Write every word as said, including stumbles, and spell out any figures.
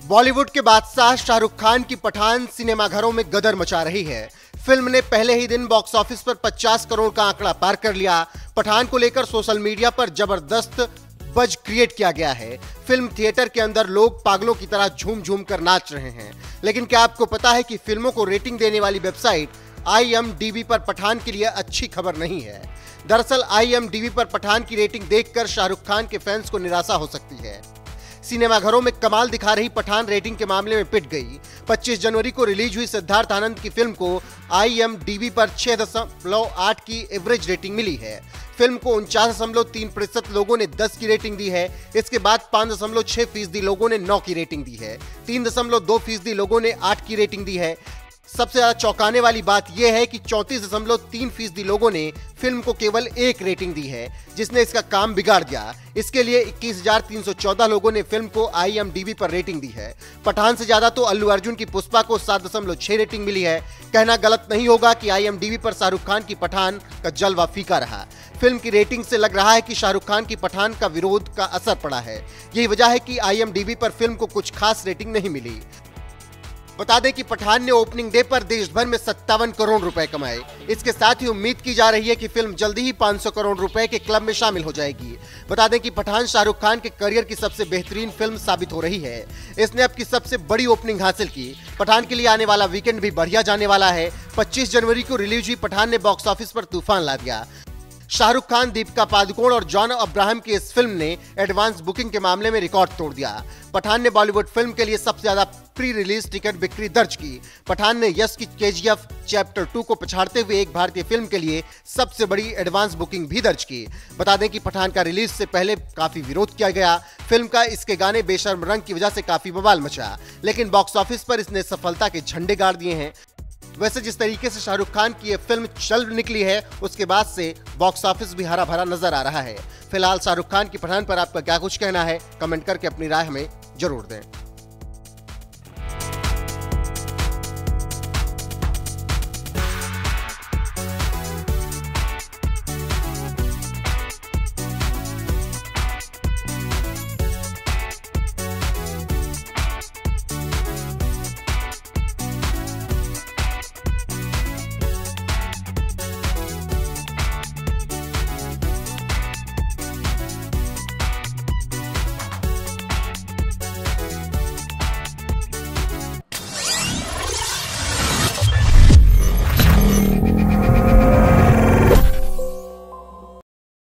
बॉलीवुड के बादशाह शाहरुख खान की पठान सिनेमाघरों में गदर मचा रही है। फिल्म ने पहले ही दिन बॉक्स ऑफिस पर पचास करोड़ का आंकड़ा पार कर लिया। पठान को लेकर सोशल मीडिया पर जबरदस्त बज क्रिएट किया गया है। फिल्म थिएटर के अंदर लोग पागलों की तरह झूम झूम कर नाच रहे हैं। लेकिन क्या आपको पता है कि फिल्मों को रेटिंग देने वाली website I M D B पर पठान के लिए अच्छी खबर नहीं है। दरअसल आई एम डी बी पर पठान की रेटिंग देखकर शाहरुख खान के फैंस को निराशा हो सकती है। सिनेमाघरों में कमाल दिखा रही पठान रेटिंग के मामले में पिट गई। पच्चीस जनवरी को रिलीज हुई सिद्धार्थ आनंद की फिल्म को आई एम डी बी पर छह दशमलव आठ की एवरेज रेटिंग मिली है। फिल्म को उनचास दशमलव तीन प्रतिशत लोगों ने दस की रेटिंग दी है। इसके बाद पाँच दशमलव छह फीसदी लोगों ने नौ की रेटिंग दी है। तीन दशमलव दो फीसदी लोगों ने आठ की रेटिंग दी है। सबसे ज्यादा चौंकाने वाली बात यह है कि चौंतीस दशमलव तीन फीसदी लोगों ने फिल्म को केवल एक रेटिंग दी है, जिसने इसका काम बिगाड़ दिया। इसके लिए इक्कीस हजार तीन सौ चौदह लोगों ने फिल्म को आई एम डी बी पर रेटिंग दी है। पठान से ज्यादा तो अल्लू अर्जुन की पुष्पा को सात दशमलव छह रेटिंग मिली है। कहना गलत नहीं होगा कि आई एम डी बी पर शाहरुख खान की पठान का जलवा फीका रहा। फिल्म की रेटिंग से लग रहा है कि शाहरुख खान की पठान का विरोध का असर पड़ा है। यही वजह है कि आई एम डी बी पर फिल्म को कुछ खास रेटिंग नहीं मिली। बता दें कि पठान ने ओपनिंग डे पर देश भर में सत्तावन करोड़ रुपए कमाए। इसके साथ ही उम्मीद की जा रही है कि फिल्म जल्दी ही पाँच सौ करोड़ रुपए के क्लब में शामिल हो जाएगी। बता दें कि पठान शाहरुख खान के करियर की सबसे बेहतरीन फिल्म साबित हो रही है। इसने अब की सबसे बड़ी ओपनिंग हासिल की। पठान के लिए आने वाला वीकेंड भी बढ़िया जाने वाला है। पच्चीस जनवरी को रिलीज हुई पठान ने बॉक्स ऑफिस पर तूफान ला दिया। शाहरुख खान, दीपिका पादुकोण और जॉन अब्राहम की इस फिल्म ने एडवांस बुकिंग के मामले में रिकॉर्ड तोड़ दिया। पठान ने बॉलीवुड फिल्म के लिए सबसे ज्यादा प्री रिलीज टिकट बिक्री दर्ज की। पठान ने यश की के जी एफ चैप्टर टू को पछाड़ते हुए एक भारतीय फिल्म के लिए सबसे बड़ी एडवांस बुकिंग भी दर्ज की। बता दें कि पठान का रिलीज से पहले काफी विरोध किया गया। फिल्म का इसके गाने बेशर्म रंग की वजह से काफी बवाल मचा, लेकिन बॉक्स ऑफिस पर इसने सफलता के झंडे गाड़ दिए हैं। वैसे जिस तरीके से शाहरुख खान की यह फिल्म चल निकली है, उसके बाद से बॉक्स ऑफिस भी हरा भरा नजर आ रहा है। फिलहाल शाहरुख खान की पठान पर आपका क्या कुछ कहना है, कमेंट करके अपनी राय हमें जरूर दें।